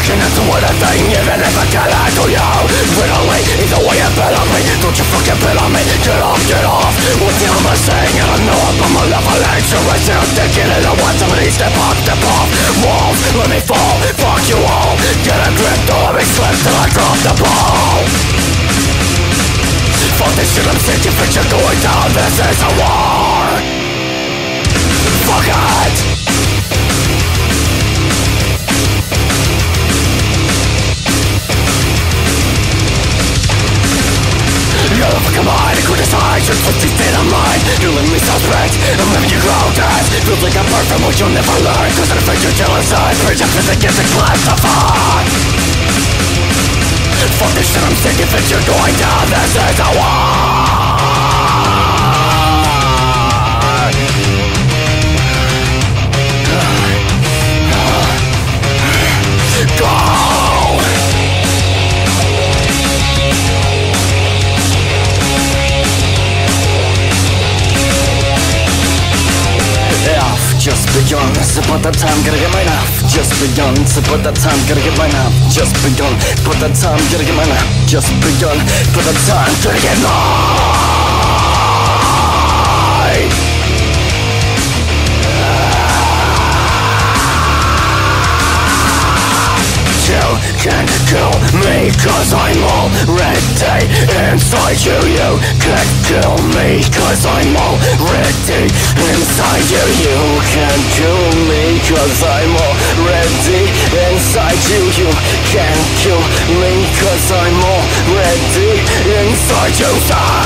fucking answer what I think, even if I can't lie to you. Literally, either way you bet on me. Don't you fucking bet on me. Get off, get off. What the hell am I saying? I don't know if I'm a level edge. You're right there thinking it. I want somebody step off walls, let me fall. Fuck you all. Get a grip, don't let me slip till I drop the ball. Fuck this shit, I'm sick of picture going down. This is a war. Fuck it. You're the fucking mind, I criticize your twisted state of mind. You leave me suspect, I'm leaving you grounded. Feels like I'm part from what you'll never learn. Cause I'm afraid you're genocide, projections against the classified. Fuck this shit, I'm sick of it, you're going down. This is a war. Just begun, so put that time, gotta get mine off. Just begun, so put that time, gotta get mine off. Just begun, put that time, gotta get mine off. Just begun, put that time, gotta get mine. You can't kill me cause I'm already inside you. You can't kill me cause I'm already inside you. You can't kill me cause I'm already inside you. You can't kill me cause I'm already inside you.